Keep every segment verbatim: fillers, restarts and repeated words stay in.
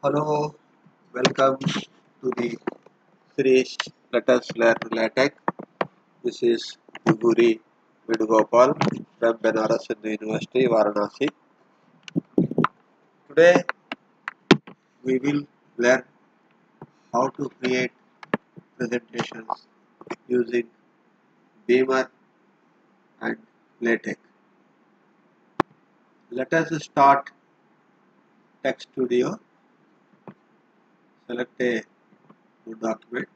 Hello, welcome to the series Let Us Learn LaTeX. This is Vibhuri Vedugopal from Banaras Hindu University, Varanasi. Today we will learn how to create presentations using Beamer and LaTeX. Let us start Text Studio. Select a new document.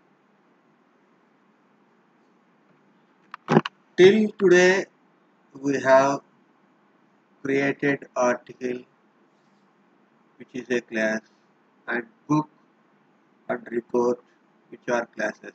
Till today we have created article which is a class and book and report which are classes.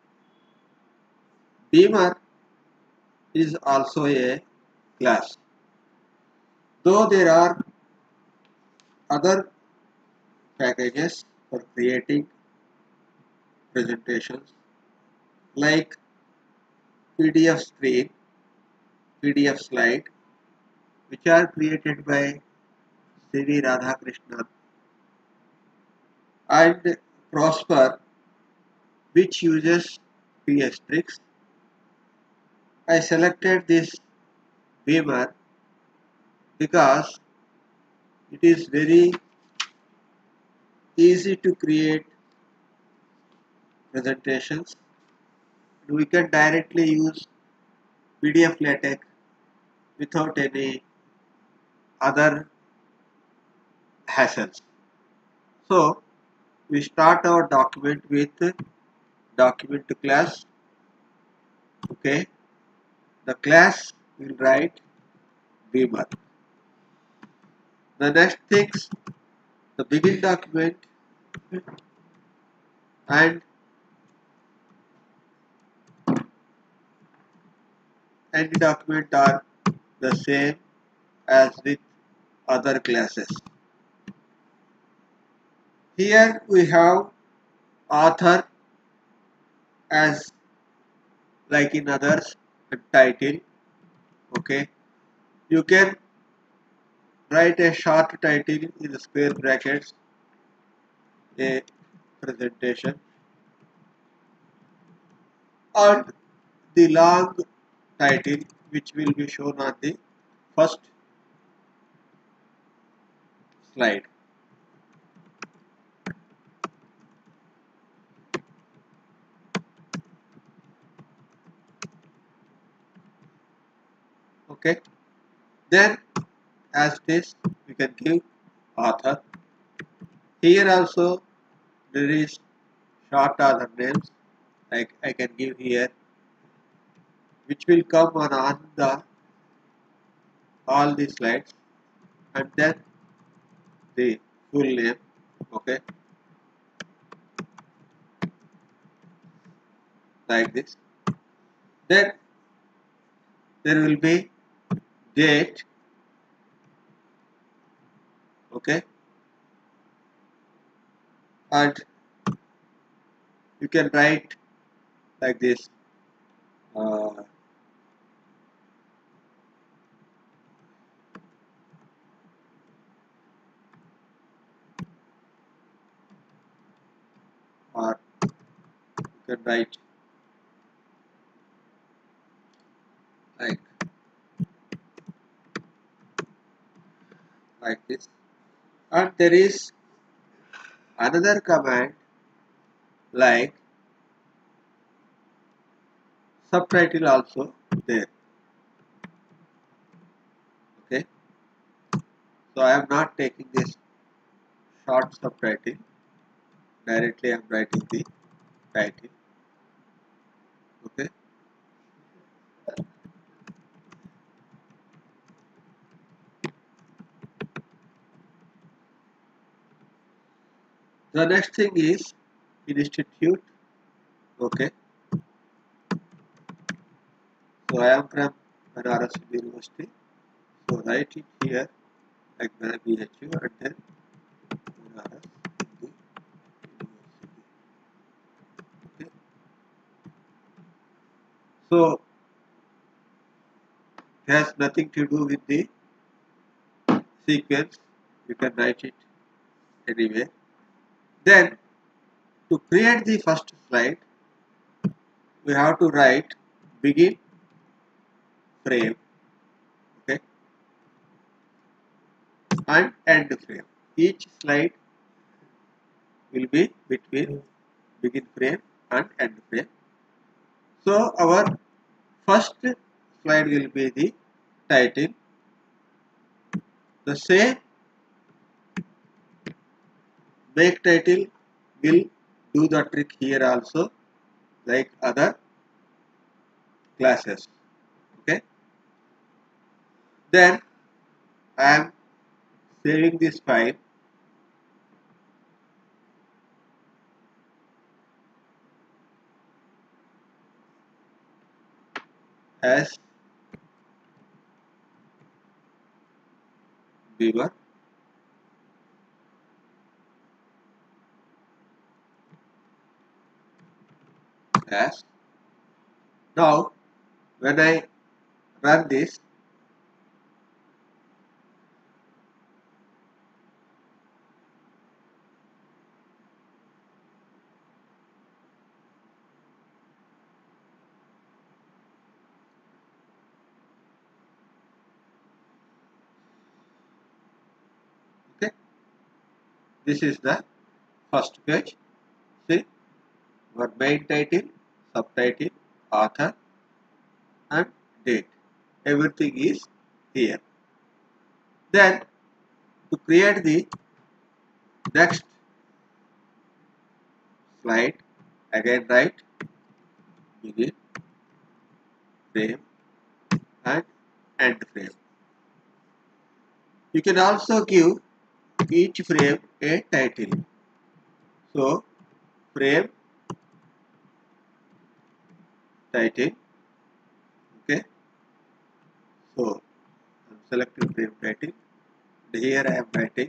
Beamer is also a class. Though there are other packages for creating presentations like P D F screen, P D F slide which are created by C V Radhakrishnan and Prosper which uses P S Tricks. I selected this Beamer because it is very easy to create presentations. We can directly use P D F LaTeX without any other hassles. So we start our document with document class. Okay, the class will write Beamer. The next things, the begin document and end document are the same as with other classes. Here we have author as like in others and title. Okay, you can write a short title in the square brackets, a presentation, and the long title which will be shown on the first slide. Okay, then as this we can give author. Here also there is short author names like I can give here which will come on, on the all the slides and then the full name. Okay, like this. Then there will be date. Okay, and you can write like this uh, or you can write like like this, and there is another command like subtitle also there. Okay, so I am not taking this short subtitle, directly I am writing the title. Okay, the next thing is institute. Okay, so I am from Banaras University, so write it here like B H U and then Banaras Hindu University. Okay, so it has nothing to do with the sequence, you can write it anyway. Then to create the first slide, we have to write begin frame, okay, and end frame. Each slide will be between begin frame and end frame. So our first slide will be the title. The same make title will do the trick here also, like other classes. Okay. Then I am saving this file as Beaver as. Now when I run this, okay, this is the first page. See, our main title, subtitle, author and date. Everything is here. Then to create the next slide, again write begin frame and end frame. You can also give each frame a title. So frame title, okay. So I'm selecting frame title. Here I am writing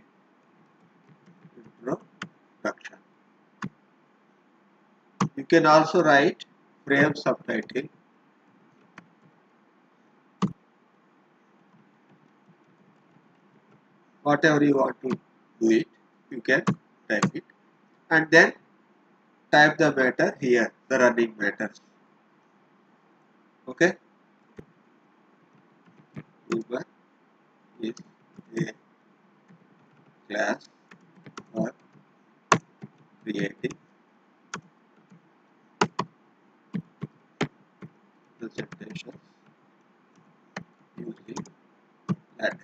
introduction. You can also write frame subtitle. Whatever you want to do it, you can type it, and then type the matter here, the running matters. Okay. Uber is a class for creating presentations using LaTeX.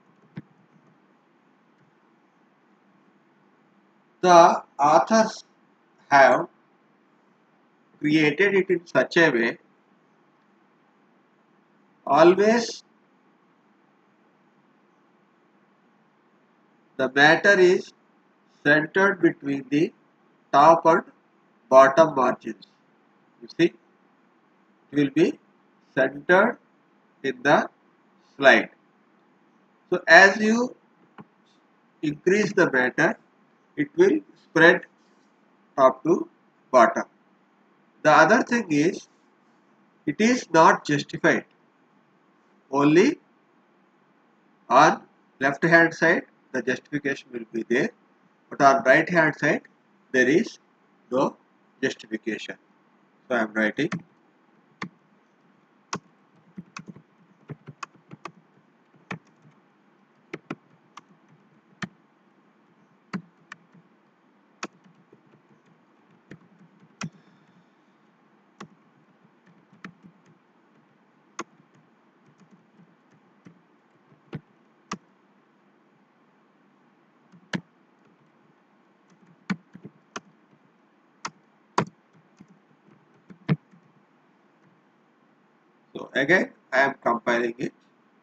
The authors have created it in such a way, always the matter is centered between the top and bottom margins. You see, it will be centered in the slide. So as you increase the matter, it will spread top to bottom. The other thing is, it is not justified. Only on left hand side the justification will be there, but on right hand side there is no justification. So I am writing so again I am compiling it.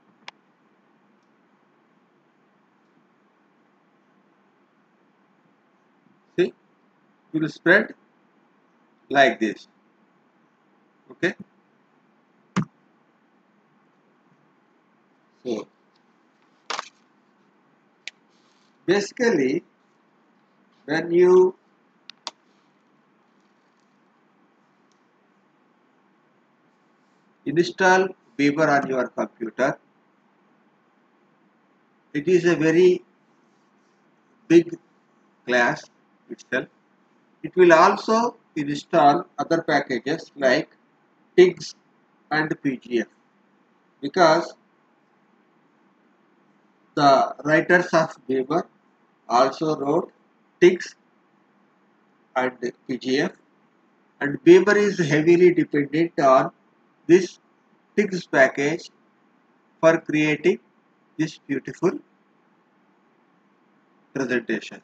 See, it will spread like this. Okay. So basically, when you install Beaver on your computer, it is a very big class itself. It will also install other packages like tigs and P G F, because the writers of Beamer also wrote tigs and P G F, and Beamer is heavily dependent on this tigs package for creating this beautiful presentations.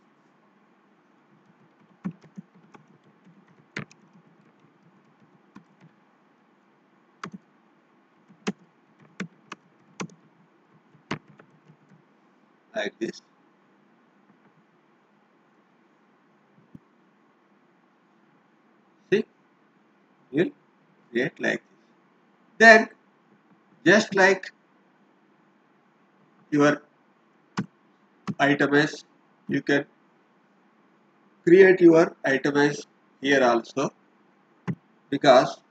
Like this. See, we'll create like this. Then, just like your items, you can create your items here also, because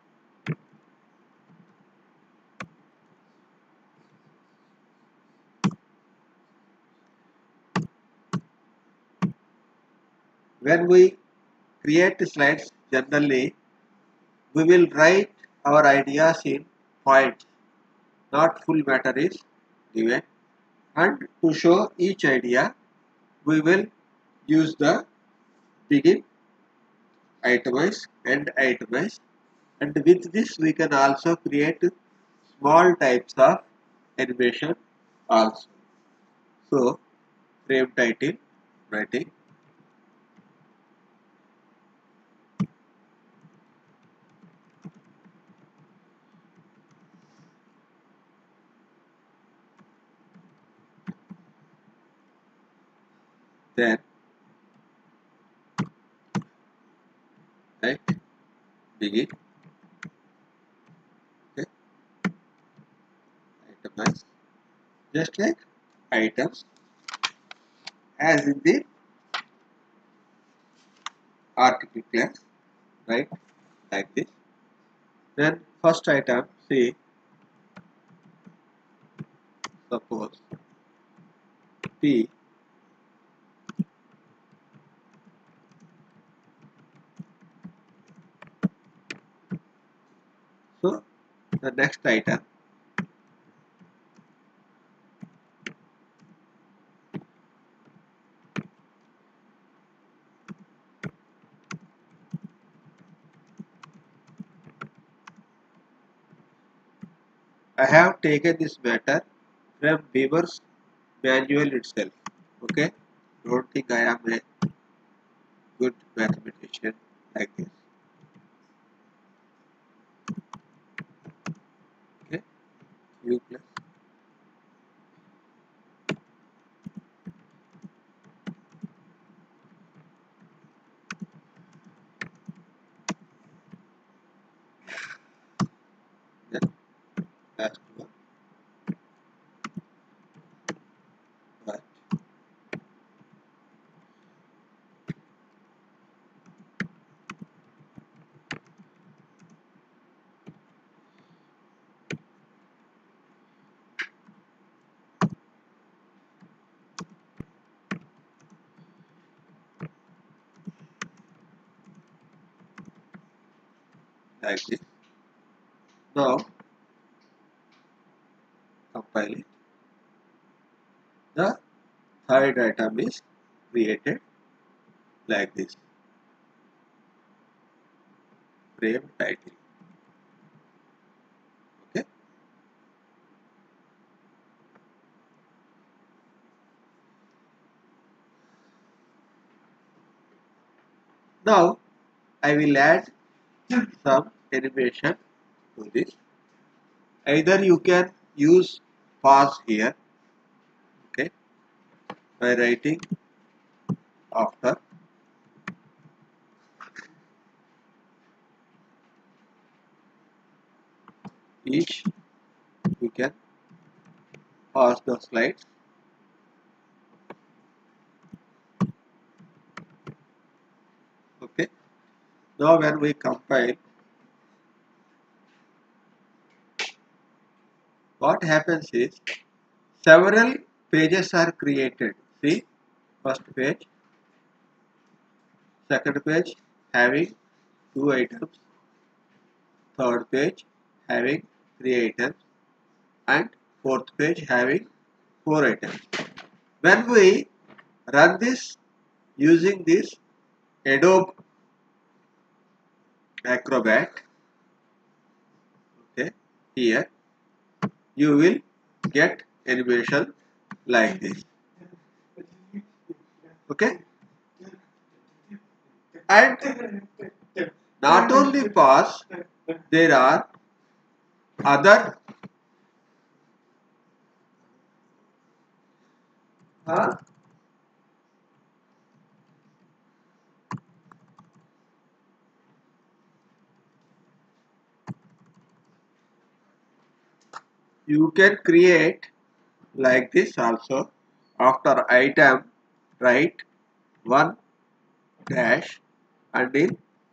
when we create slides, generally we will write our ideas in points, not full matter is given, and to show each idea we will use the begin, itemize, and itemize, and with this we can also create small types of animation also. So frame title, writing, then right, begin, okay, itemize, just like items as in the article class, right, like this. Then first item, say suppose P, so the next item I have taken this matter from Beamer's manual itself. Okay, don't think I am a good mathematician like this. Okay, U plus then last one, but like this. Now compile it. The third item is created like this. Frame title. Okay. Now I will add some animation to this. Either you can use pause here, okay, by writing after each, you can pause the slides. Okay. Now when we compile, what happens is several pages are created. See, first page, second page having two items, third page having three items, and fourth page having four items. When we run this using this Adobe Acrobat, okay, here you will get animation like this, okay, and not only pause, there are other uh, you can create like this also. After item, write one dash and in,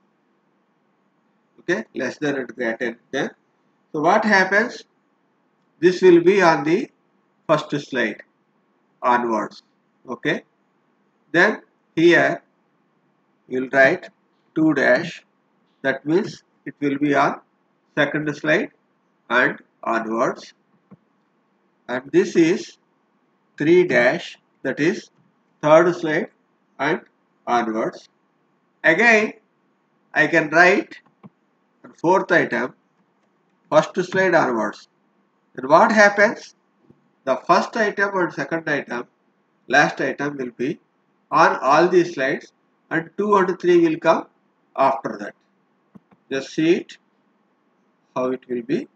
okay, less than and greater than. So what happens? This will be on the first slide onwards, okay. Then here you will write two dash, that means it will be on second slide and onwards, and this is three dash, that is third slide and onwards. Again I can write fourth item first slide onwards. Then what happens? The first item and second item, last item will be on all these slides, and two and three will come after that. Just see it how it will be,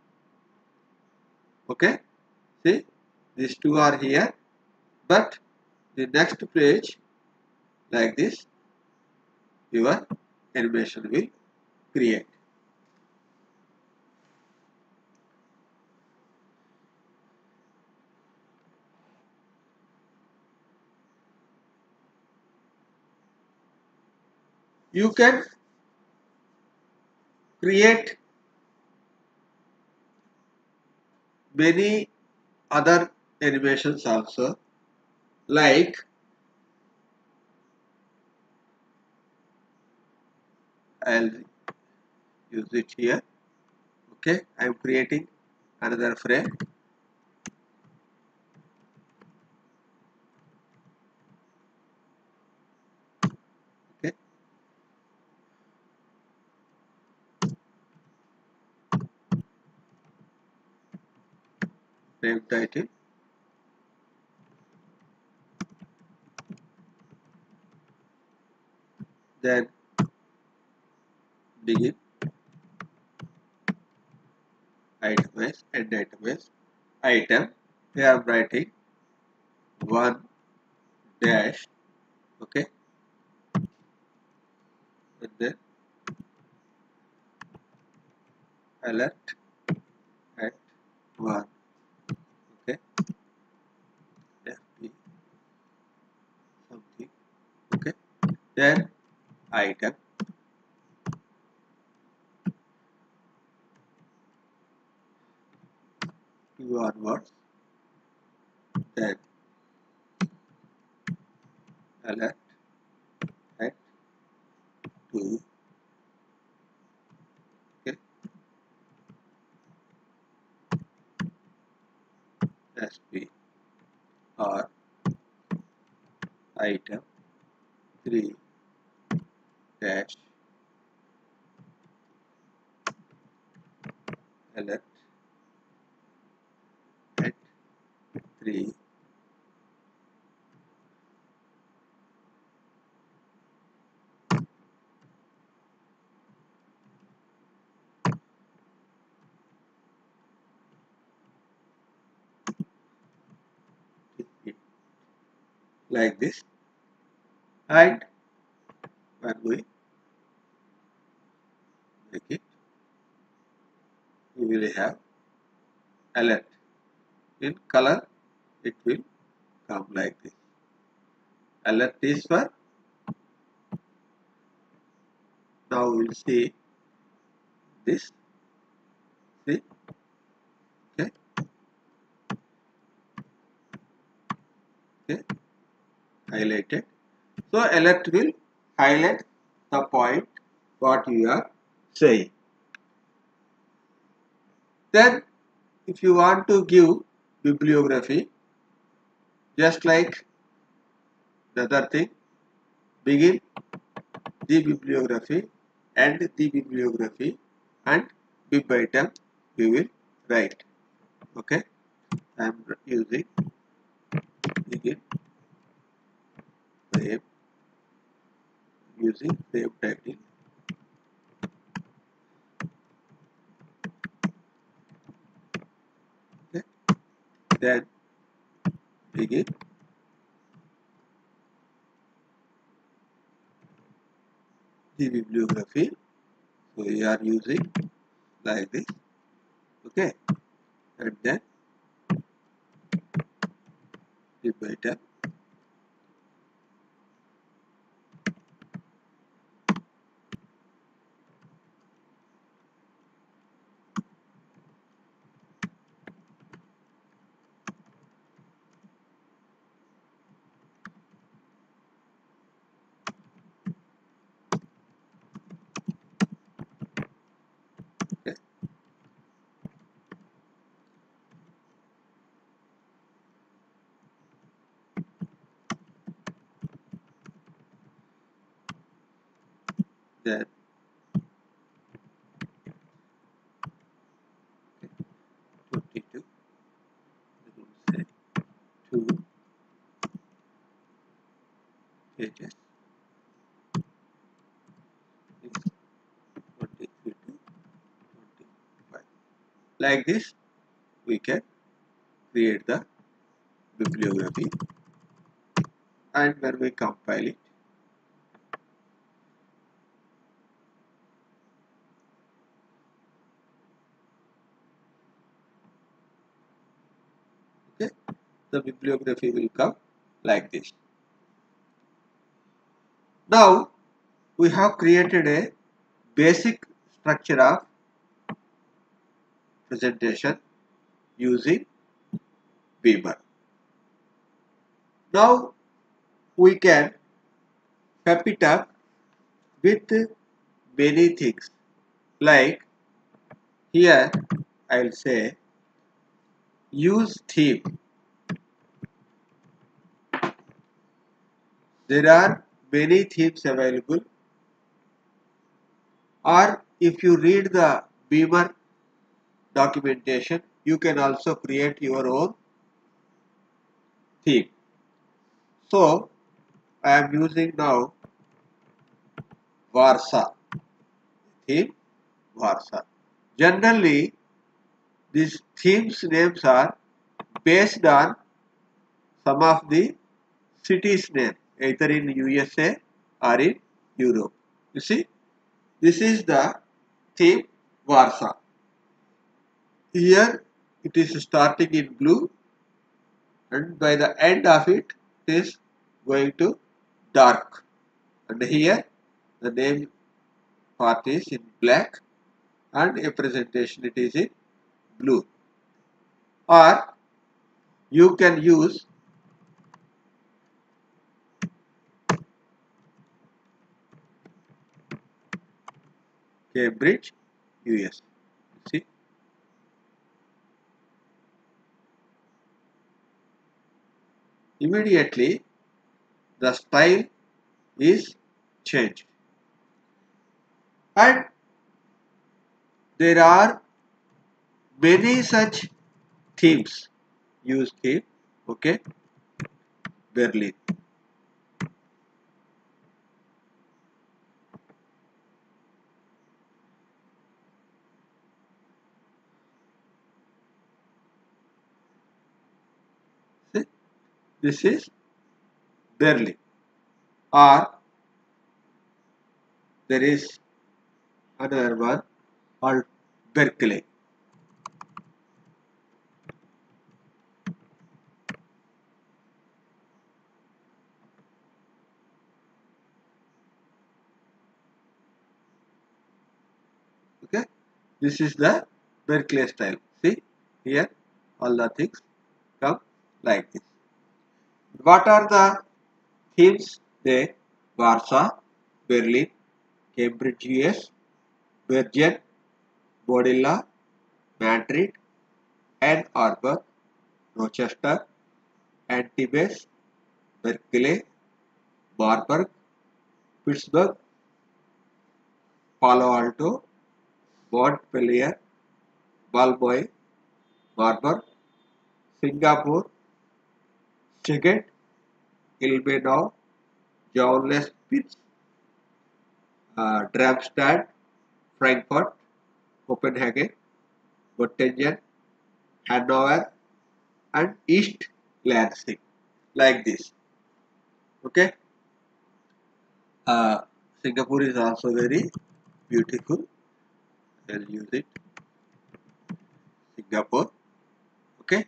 okay. See, these two are here, but the next page like this your animation will create. You can create many other animations also, like I'll use it here, okay. I am creating another frame, okay. Frame title, then begin, itemize, end itemize, item. Here I am writing one dash, okay, and then alert at one, okay, F P something, okay. Then item, two onwards, then alert at two, okay, S P or item three dash alert at three, like this. And when we make it, we will have alert in color, it will come like this. Alert is for, now we will see this, see, okay, okay, highlighted. So alert will highlight the point what you are saying. Then if you want to give bibliography, just like the other thing, begin the bibliography, end the bibliography, and bib item we will write. Okay, I am using begin frame, using frame title. Okay, then begin the bibliography. So we are using like this. Okay, and then bib item. Okay, then twenty-two. We will say two pages. Is twenty-three to twenty-five. Like this, we can create the bibliography, and when we compile it, okay, the bibliography will come like this. Now we have created a basic structure of presentation using Beamer. Now we can pep it up with many things, like here I will say use theme. There are many themes available, or if you read the Beamer documentation, you can also create your own theme. So I am using now Warsaw theme, Warsaw. Generally these themes names are based on some of the cities name, either in U S A or in Europe. You see, this is the theme Warsaw. Here it is starting in blue, and by the end of it, it is going to dark, and here the name part is in black, and a presentation it is in blue. Or you can use Cambridge U S. See, immediately the style is changed, and there are many such themes. Use theme, okay, Berlin. See, this is Berlin. Or there is another one called Berkeley. Okay, this is the Berkeley style. See, here all the things come like this. What are the themes? They Warsaw, Berlin, Cambridge U S, Virgin, Bodilla, Madrid, Ann Arbor, Rochester, Antibes, Berkeley, Marburg, Pittsburgh, Palo Alto, Montpellier, Balmoy, Marburg, Singapore, Szeged, Ilmenau, Johannes Spitz, uh, Darmstadt, Frankfurt, Copenhagen, Göttingen, Hanover, and East Lansing, like this. Okay. Uh, Singapore is also very beautiful. I'll use it. Singapore. Okay.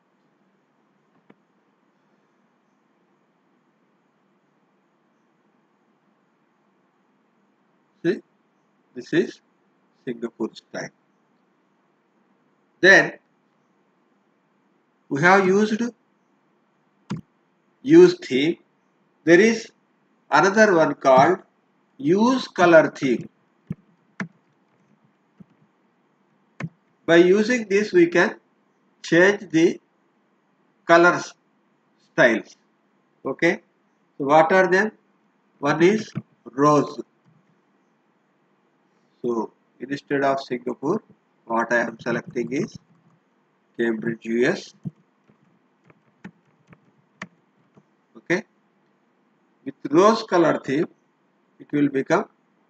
See, this is Singapore style. Then we have used use theme. There is another one called use color theme. By using this, we can change the colors styles. Okay. So what are them? One is rose. So instead of Singapore, what I am selecting is Cambridge U S. Okay. With rose color theme, it will become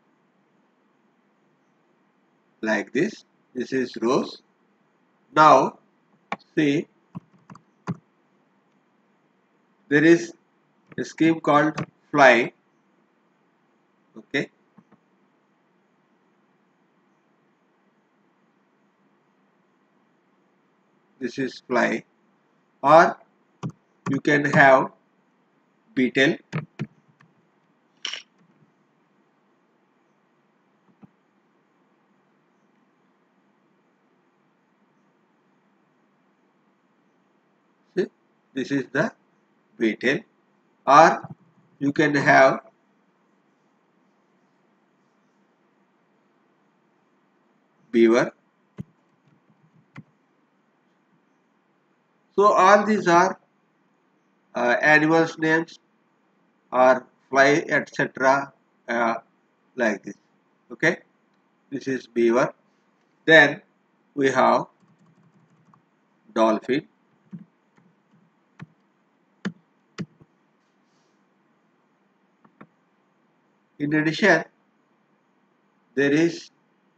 like this. This is rose. Now see, there is a scheme called fly. Okay. This is fly, or you can have beetle. See, this is the beetle, or you can have beaver. So all these are uh, animals names or fly, et cetera. Uh, like this. Okay, this is beaver. Then we have dolphin. In addition, there is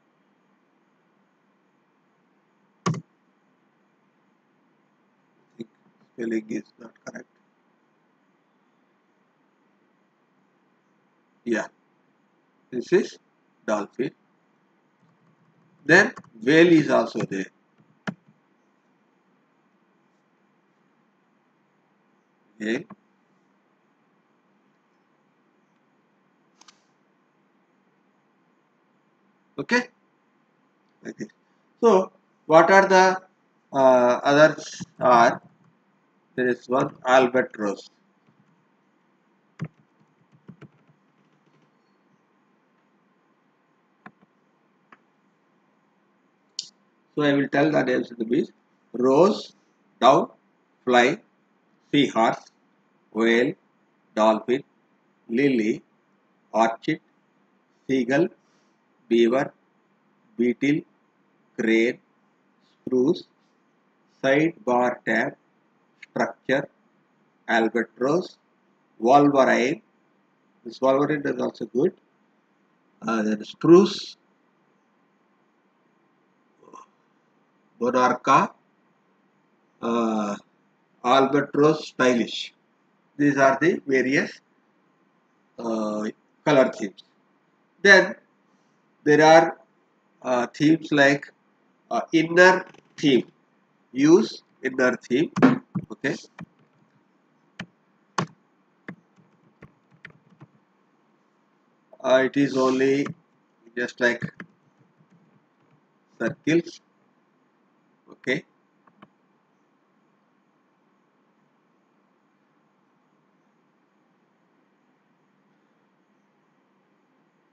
I think spelling is not correct. Yeah, this is dolphin. Then whale is also there. Whale. Okay, like this. So what are the uh, others are? There is one albatross. So I will tell the names of the beast: rose, dove, fly, seahorse, whale, dolphin, lily, orchid, seagull, beaver, beetle, crane, spruce, sidebar tab, structure, albatross, wolverine. This wolverine is also good. Uh, then spruce, monarcha, uh, albatross, stylish. These are the various uh, color themes. Then there are uh, themes like uh, inner theme. Use inner theme. Okay. Uh, it is only just like circles. Okay.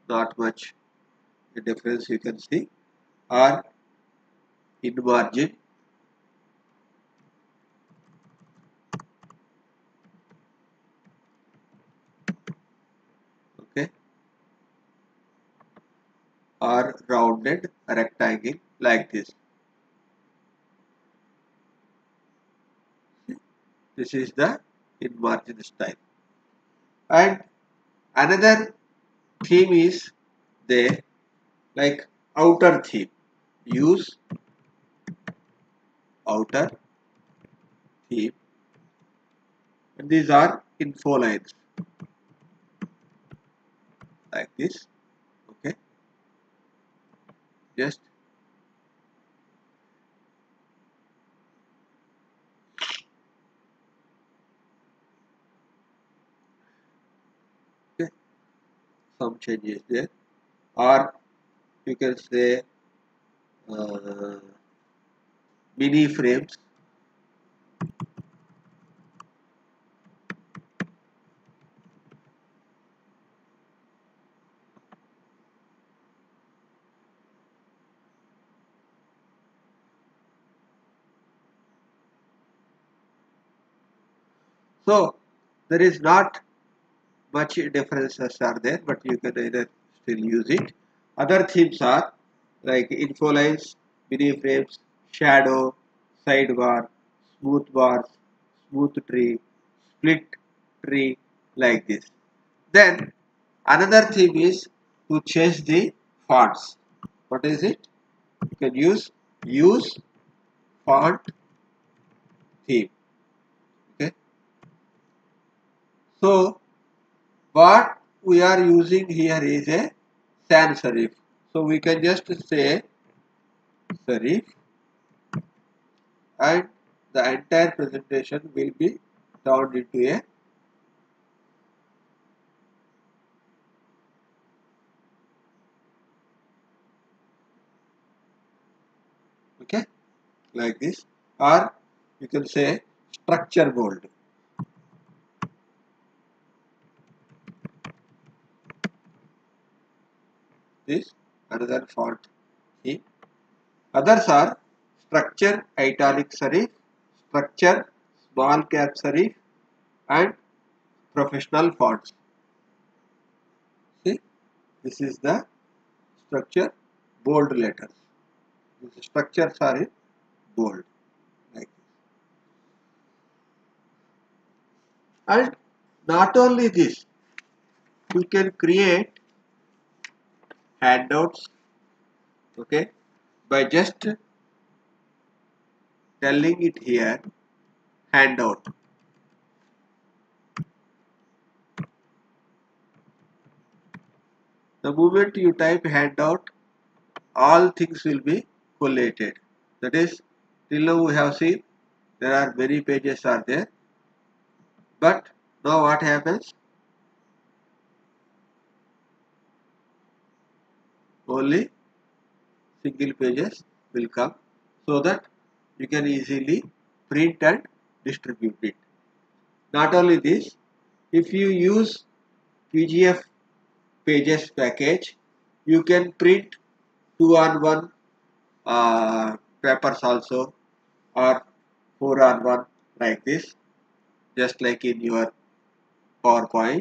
not much difference you can see, or in margin. Okay, or rounded rectangle like this. This is the in margin style. And another theme is there, like outer theme. Use outer theme, and these are info lines like this. Okay, just okay, some changes there, or you can say uh, mini frames. So there is not much differences are there, but you can either still use it. Other themes are like info lines, mini frames, shadow, sidebar, smooth bars, smooth tree, split tree, like this. Then another theme is to change the fonts. What is it? You can use use font theme. Okay. So what we are using here is a sans serif. So we can just say serif, and the entire presentation will be turned into a okay like this, or you can say structure bold. This another font theme. Others are structure italic serif, structure small cap serif, and professional fonts. See, this is the structure bold letters. These structures are in bold like this. And not only this, you can create handouts, okay, by just telling it here handout. The moment you type handout, all things will be collated. That is, till now we have seen there are many pages are there, but now what happens? Only single pages will come, so that you can easily print and distribute it. Not only this, if you use P G F pages package, you can print two on one uh, papers also, or four on one like this, just like in your PowerPoint.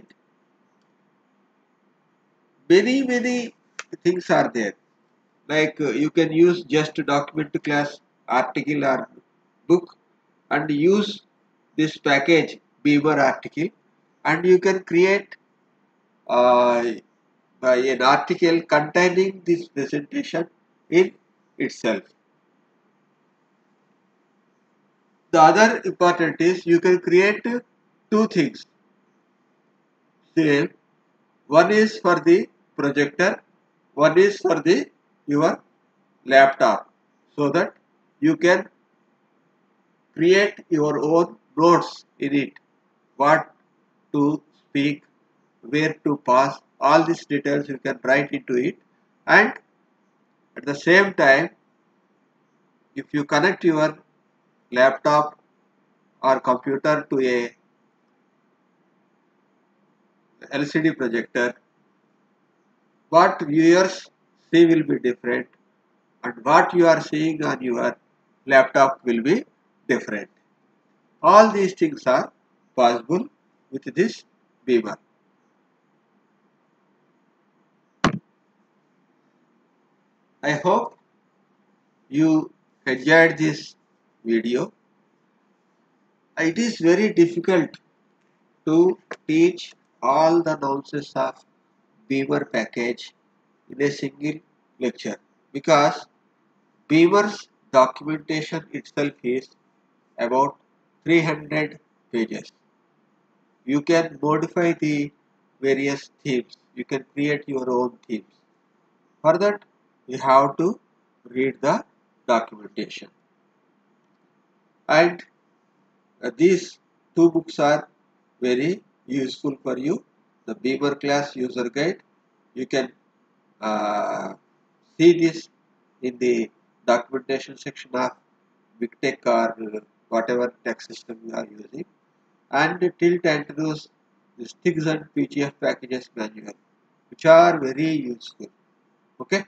Many many things are there, like uh, you can use just document class article or book and use this package Beamer article, and you can create uh, by an article containing this presentation in itself. The other important is you can create two things. Same. One is for the projector, one is for the your laptop, so that you can create your own notes in it. What to speak, where to pass, all these details you can write into it, and at the same time, if you connect your laptop or computer to a L C D projector, what viewers see will be different, and what you are seeing on your laptop will be different. All these things are possible with this Beamer. I hope you enjoyed this video. It is very difficult to teach all the nuances of Beamer package in a single lecture, because Beamer's documentation itself is about three hundred pages. You can modify the various themes. You can create your own themes. For that, you have to read the documentation. And uh, these two books are very useful for you. The Beamer class user guide. You can uh, see this in the documentation section of BigTech or whatever tech system you are using. And Tilt introduce the Stigs and P G F packages manual, which are very useful. Okay,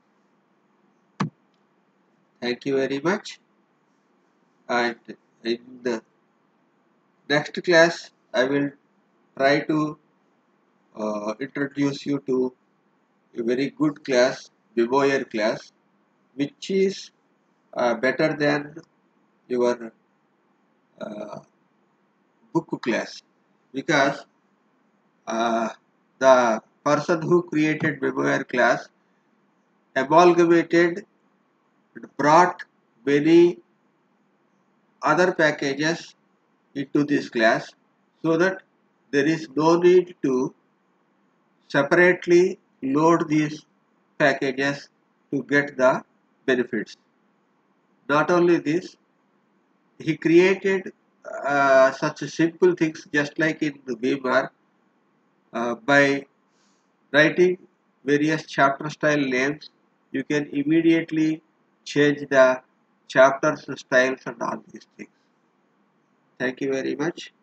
thank you very much. And in the next class, I will try to uh, introduce you to a very good class, Bemoyer class, which is uh, better than your uh, book class, because uh, the person who created Bemoyer class amalgamated and brought many other packages into this class, so that there is no need to separately load these packages to get the benefits. Not only this, he created uh, such simple things just like in the Beamer uh, by writing various chapter style names. You can immediately change the chapters styles and all these things. Thank you very much.